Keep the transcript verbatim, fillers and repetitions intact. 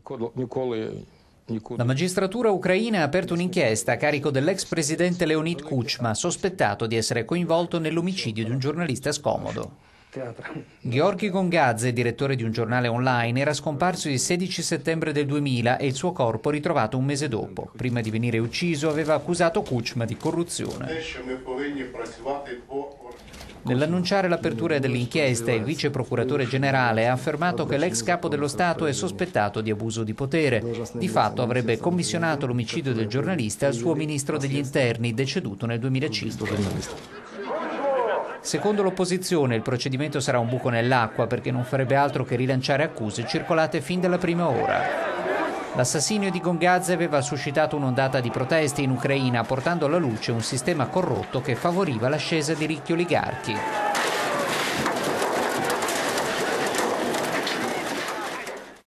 La magistratura ucraina ha aperto un'inchiesta a carico dell'ex presidente Leonid Kuchma, sospettato di essere coinvolto nell'omicidio di un giornalista scomodo. Georgi Gongadze, direttore di un giornale online, era scomparso il sedici settembre del duemila e il suo corpo ritrovato un mese dopo. Prima di venire ucciso aveva accusato Kuchma di corruzione. Nell'annunciare l'apertura dell'inchiesta, il vice procuratore generale ha affermato che l'ex capo dello Stato è sospettato di abuso di potere. Di fatto avrebbe commissionato l'omicidio del giornalista al suo ministro degli interni, deceduto nel duemilacinque. Secondo l'opposizione, il procedimento sarà un buco nell'acqua perché non farebbe altro che rilanciare accuse circolate fin dalla prima ora. L'assassinio di Gongadze aveva suscitato un'ondata di proteste in Ucraina, portando alla luce un sistema corrotto che favoriva l'ascesa di ricchi oligarchi.